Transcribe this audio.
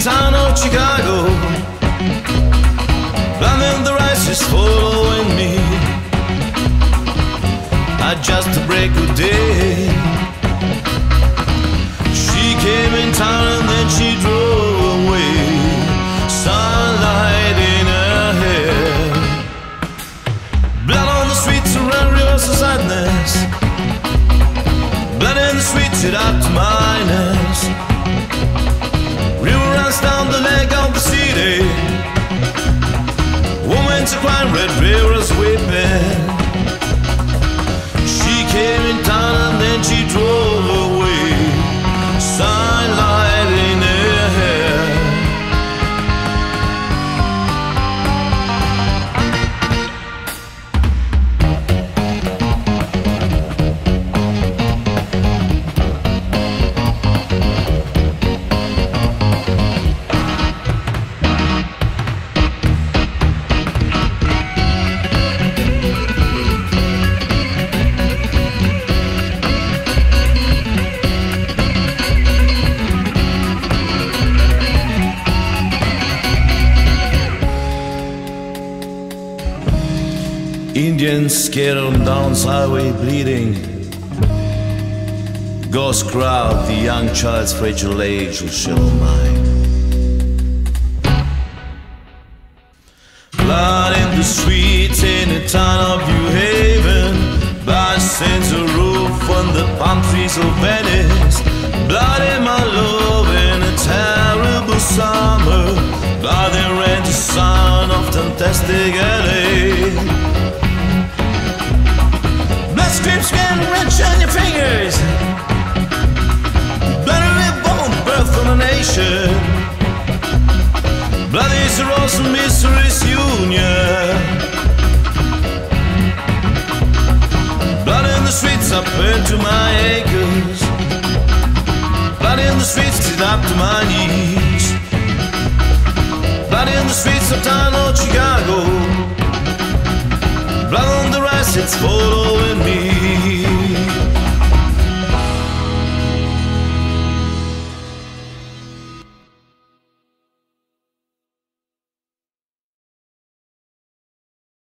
town of Chicago. Running the rice is following me. I just a break of day. She came in town and then she drove away. Sunlight in her hair. Blood on the streets around rivers of sadness. Blood in the streets, it up to minus. River runs down the leg of the city. Women's are crying, red rivers weeping. She came in town and then she drove away. Sunlight in her hair. Indians scared them down the highway bleeding. Ghost crowd, the young child's fragile age will show mine. Blood in the streets in the town of New Haven. Blood sends a roof on the palm trees of Venice. Blood in my love in a terrible summer. Blood in red, the sound of fantastic LA. Strips getting wrench on your fingers. Blood and bone, birth of a nation. Blood is the rose of mystery's union. Blood in the streets, I burn to my acres. Blood in the streets, it's up to my knees. Blood in the streets of town of Chicago. Blood on the rice, it's following me.